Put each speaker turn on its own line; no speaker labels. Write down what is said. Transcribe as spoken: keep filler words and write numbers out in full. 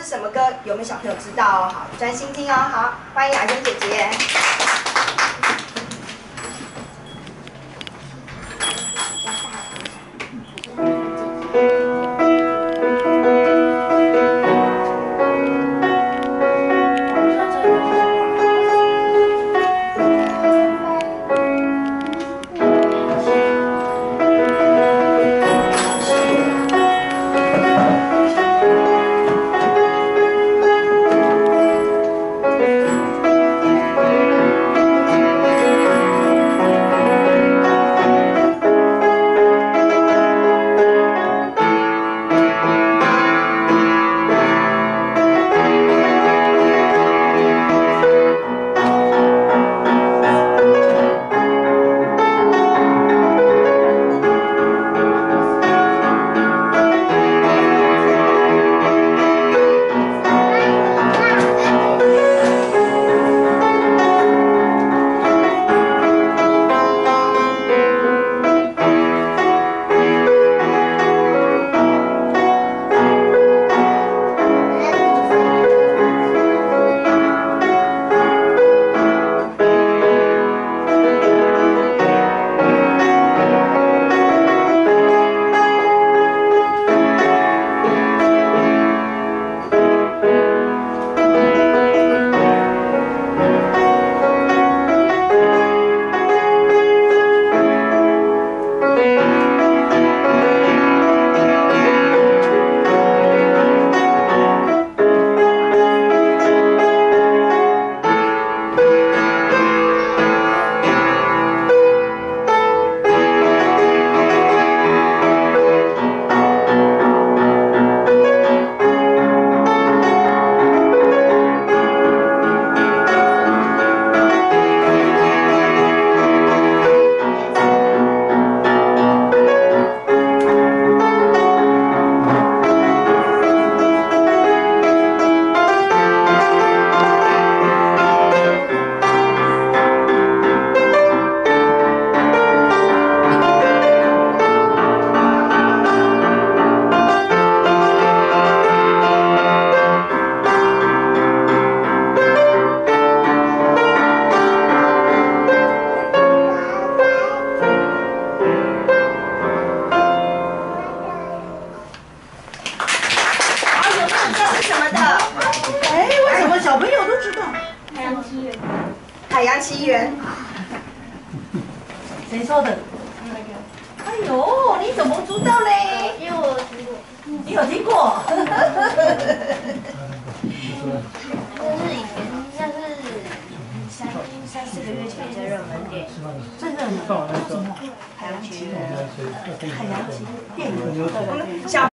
什么歌？有没有小朋友知道哦？好，专心听哦。好，欢迎雅轩姐姐。
小朋友都知道。
海洋奇缘。海洋奇缘。
谁说的？那个。哎呦，你怎么知道嘞？
因为我听过。
你有听过？
就是以前，像是三三四个月前的热门电影。
最热门什么？海洋奇缘。海洋奇缘电影。
小。